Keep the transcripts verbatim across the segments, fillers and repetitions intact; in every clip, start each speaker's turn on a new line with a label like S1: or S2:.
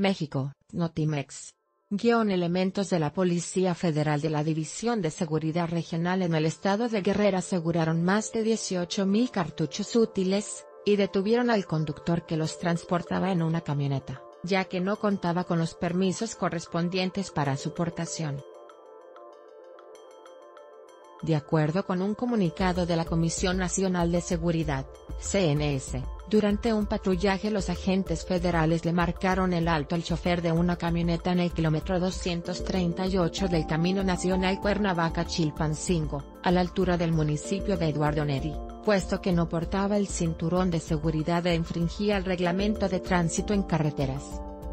S1: México, Notimex. Guión elementos de la Policía Federal de la División de Seguridad Regional en el estado de Guerrero aseguraron más de dieciocho mil cartuchos útiles, y detuvieron al conductor que los transportaba en una camioneta, ya que no contaba con los permisos correspondientes para su portación. De acuerdo con un comunicado de la Comisión Nacional de Seguridad, C N S, durante un patrullaje los agentes federales le marcaron el alto al chofer de una camioneta en el kilómetro doscientos treinta y ocho del Camino Nacional Cuernavaca-Chilpancingo, a la altura del municipio de Eduardo Neri, puesto que no portaba el cinturón de seguridad e infringía el reglamento de tránsito en carreteras.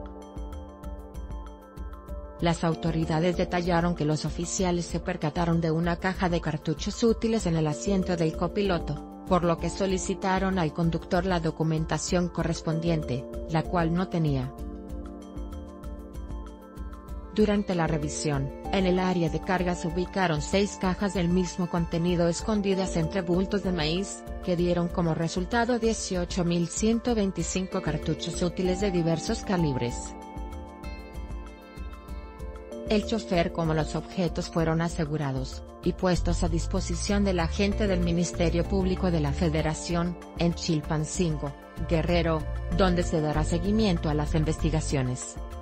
S1: Las autoridades detallaron que los oficiales se percataron de una caja de cartuchos útiles en el asiento del copiloto, por lo que solicitaron al conductor la documentación correspondiente, la cual no tenía. Durante la revisión, en el área de carga se ubicaron seis cajas del mismo contenido escondidas entre bultos de maíz, que dieron como resultado dieciocho mil ciento veinticinco cartuchos útiles de diversos calibres. El chofer como los objetos fueron asegurados, y puestos a disposición del agente del Ministerio Público de la Federación, en Chilpancingo, Guerrero, donde se dará seguimiento a las investigaciones.